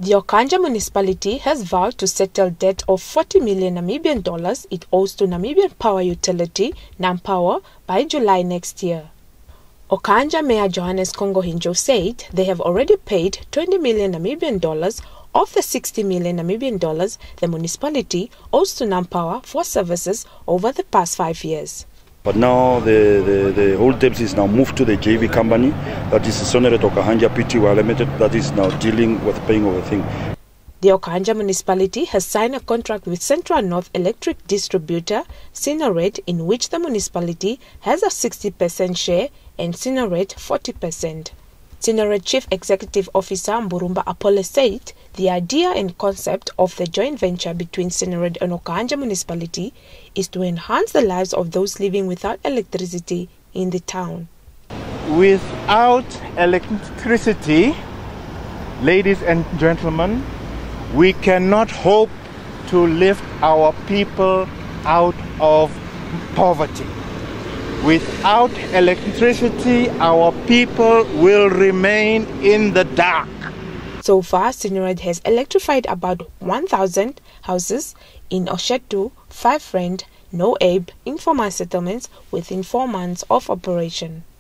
The Okahandja Municipality has vowed to settle debt of 40 million Namibian dollars it owes to Namibian power utility, NamPower, by July next year. Okahandja Mayor Johannes Congo Hindjou said they have already paid 20 million Namibian dollars of the 60 million Namibian dollars the municipality owes to NamPower for services over the past 5 years. But now the whole debt is now moved to the JV company, that is Okahandja Pitiri Limited, that is now dealing with paying everything. The Okahandja Municipality has signed a contract with Central North Electric Distributor, Synerate, in which the municipality has a 60% share and Synerate 40%. Synerate Chief Executive Officer Mburumba Apole said the idea and concept of the joint venture between Synerate and Okahandja Municipality is to enhance the lives of those living without electricity in the town. Without electricity, ladies and gentlemen, we cannot hope to lift our people out of poverty. Without electricity, our people will remain in the dark. So far, Synerate has electrified about 1,000 houses in Oshetu, 5 Friend, No Abe, informal settlements within 4 months of operation.